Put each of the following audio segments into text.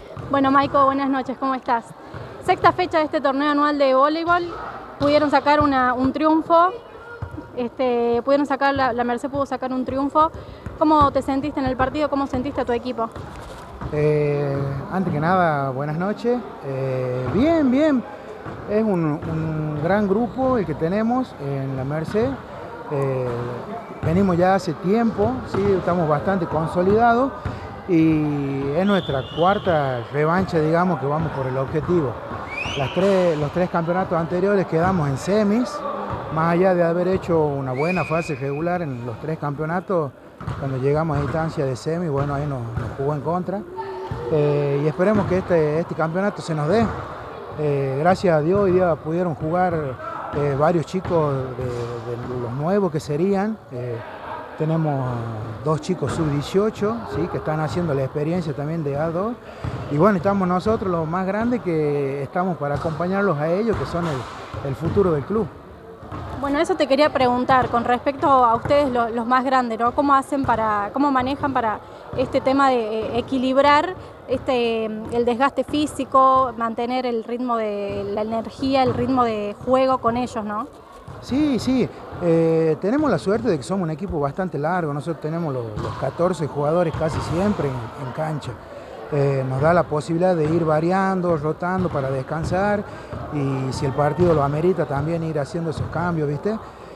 Bueno, Maiko, buenas noches, ¿cómo estás? Sexta fecha de este torneo anual de voleibol, pudieron sacar un triunfo, la Merced pudo sacar un triunfo. ¿Cómo te sentiste en el partido? ¿Cómo sentiste a tu equipo? Antes que nada, buenas noches. Bien, bien. Es un gran grupo el que tenemos en la Merced. Venimos ya hace tiempo, ¿sí? Estamos bastante consolidados y es nuestra cuarta revancha, digamos, que vamos por el objetivo. Los tres campeonatos anteriores quedamos en semis, más allá de haber hecho una buena fase regular en los tres campeonatos. Cuando llegamos a instancia de semi, bueno, ahí nos jugó en contra. Y esperemos que este campeonato se nos dé. Gracias a Dios hoy día pudieron jugar varios chicos de los nuevos que serían. Tenemos dos chicos sub-18, ¿sí? Que están haciendo la experiencia también de A2. Y bueno, estamos nosotros los más grandes que estamos para acompañarlos a ellos, que son el futuro del club. Bueno, eso te quería preguntar con respecto a ustedes los más grandes, ¿no? ¿Cómo manejan para este tema de equilibrar el desgaste físico, mantener el ritmo de la energía, el ritmo de juego con ellos, ¿no? Sí, sí. Tenemos la suerte de que somos un equipo bastante largo. Nosotros tenemos los 14 jugadores casi siempre en cancha. Nos da la posibilidad de ir variando, rotando para descansar y si el partido lo amerita también ir haciendo esos cambios, ¿viste?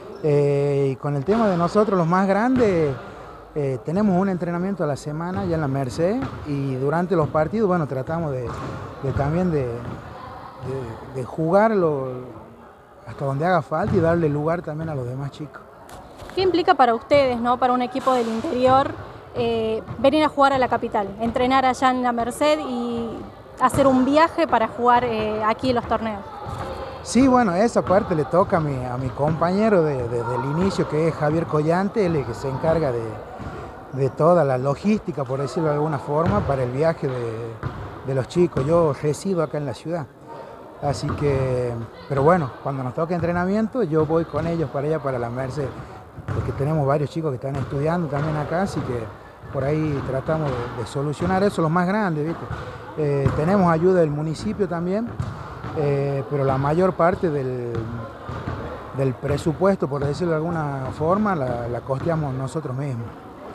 Y con el tema de nosotros los más grandes, tenemos un entrenamiento a la semana ya en la Merced y durante los partidos, bueno, tratamos también de jugarlo hasta donde haga falta y darle lugar también a los demás chicos. ¿Qué implica para ustedes, ¿no? Para un equipo del interior, venir a jugar a la capital, entrenar allá en la Merced y hacer un viaje para jugar aquí en los torneos? Sí, bueno, esa parte le toca a mi compañero del inicio, que es Javier Collante, él es el que se encarga de toda la logística, por decirlo de alguna forma, para el viaje de los chicos. Yo resido acá en la ciudad, así que, pero bueno, cuando nos toca entrenamiento, yo voy con ellos para allá, para la Merced, porque tenemos varios chicos que están estudiando también acá, así que por ahí tratamos de solucionar eso, los más grandes, ¿viste? Tenemos ayuda del municipio también, pero la mayor parte del presupuesto, por decirlo de alguna forma, la costeamos nosotros mismos.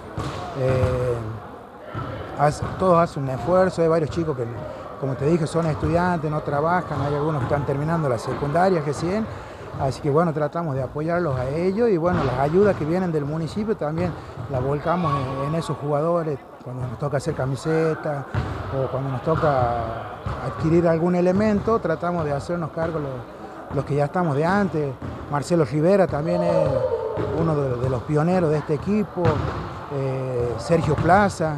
Todos hacen un esfuerzo, hay varios chicos que, como te dije, son estudiantes, no trabajan, hay algunos que están terminando la secundaria recién, así que bueno, tratamos de apoyarlos a ellos y bueno, las ayudas que vienen del municipio también las volcamos en esos jugadores, cuando nos toca hacer camisetas o cuando nos toca adquirir algún elemento, tratamos de hacernos cargo los que ya estamos de antes. Marcelo Rivera también es uno de los pioneros de este equipo, Sergio Plaza,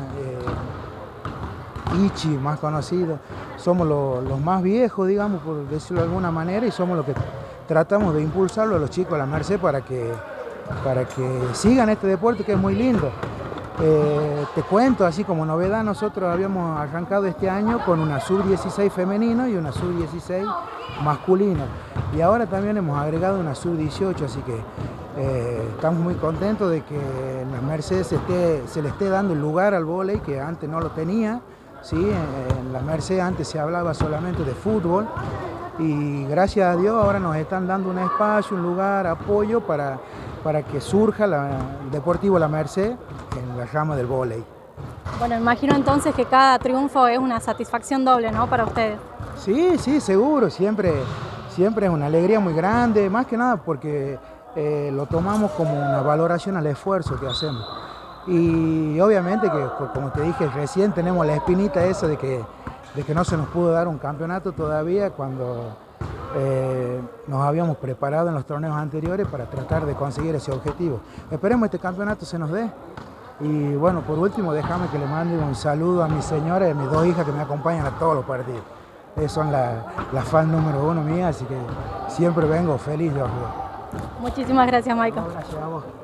Ichi, más conocido. Somos los más viejos, digamos, por decirlo de alguna manera, y somos los que tratamos de impulsarlo a los chicos a la Merced para que sigan este deporte que es muy lindo. Te cuento, así como novedad, nosotros habíamos arrancado este año con una sub-16 femenino y una sub-16 masculino. Y ahora también hemos agregado una sub-18, así que estamos muy contentos de que en la Merced se le esté dando el lugar al vóley, que antes no lo tenía, ¿sí? En la Merced antes se hablaba solamente de fútbol y gracias a Dios ahora nos están dando un espacio, un lugar, apoyo para que surja el Deportivo La Merced en la rama del vóley. Bueno, imagino entonces que cada triunfo es una satisfacción doble, ¿no? Para ustedes. Sí, sí, seguro, siempre es una alegría muy grande, más que nada porque lo tomamos como una valoración al esfuerzo que hacemos. Y obviamente que, como te dije recién, tenemos la espinita esa de que no se nos pudo dar un campeonato todavía cuando nos habíamos preparado en los torneos anteriores para tratar de conseguir ese objetivo. Esperemos este campeonato se nos dé. Y bueno, por último, déjame que le mande un saludo a mi señora y a mis dos hijas que me acompañan a todos los partidos. Ellas son la fan número 1 mía, así que siempre vengo feliz de jugar. Muchísimas gracias, Maiko. No, gracias a vos.